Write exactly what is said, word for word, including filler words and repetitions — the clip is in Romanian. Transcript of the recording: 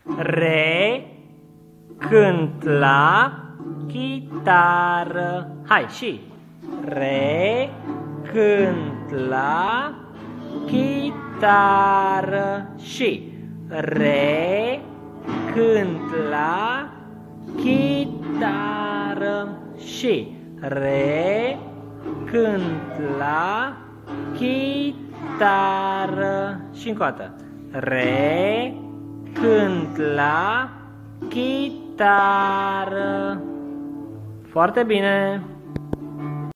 Re, cânt la chitară. Hai, și. Re, cânt la chitară. Și. Re, cânt la chitară. Și. Re, cânt la chitară. Și încă o dată. Re, cânt la chitară. Foarte bine!